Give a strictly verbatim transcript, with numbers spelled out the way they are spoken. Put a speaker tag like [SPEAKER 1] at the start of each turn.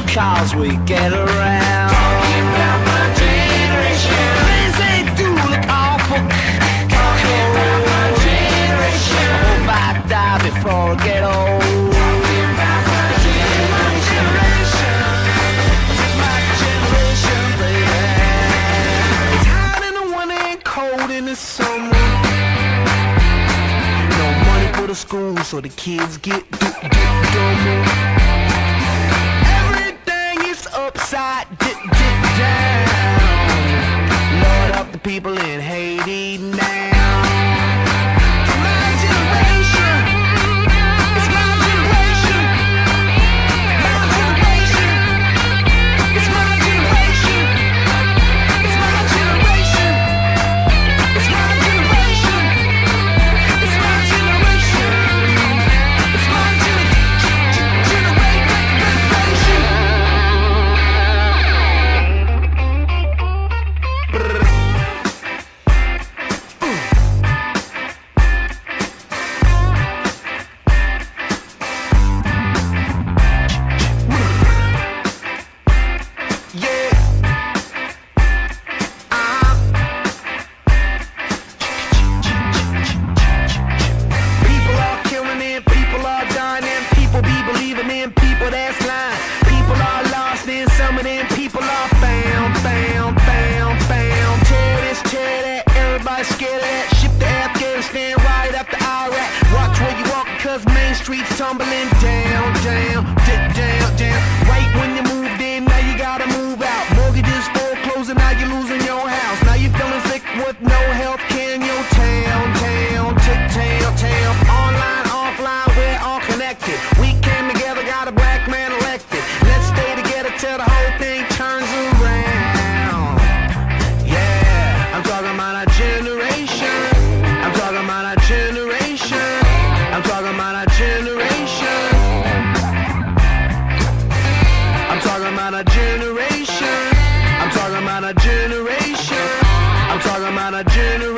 [SPEAKER 1] cause we get around. Talking about my generation. Things they do look awful. Talking about my generation. I hope I die before I get old. Talking about my generation. My generation, baby. It's hot in the winter and cold in the summer. No money for the school, so the kids get dumber. Everything is upside down. Lord help the people in Haiti now. My generation, it's my generation. My generation, it's my generation. It's my generation. It's my generation. It's my generation. It's my streets tumbling down, down, down, down. Right when you moved in, now you gotta move out. Mortgages foreclosing, now you're losing your house. Now you're feeling sick with no health care in your town, town, town, town. Online, offline, we're all connected. We came together, got a black man elected. Let's stay together till the whole thing turns around. Yeah, I'm talking about our generation. I'm talking about our generation. I'm talking about our generation. I'm talking about our generation. I'm talking about our generation. I'm talking about our generation.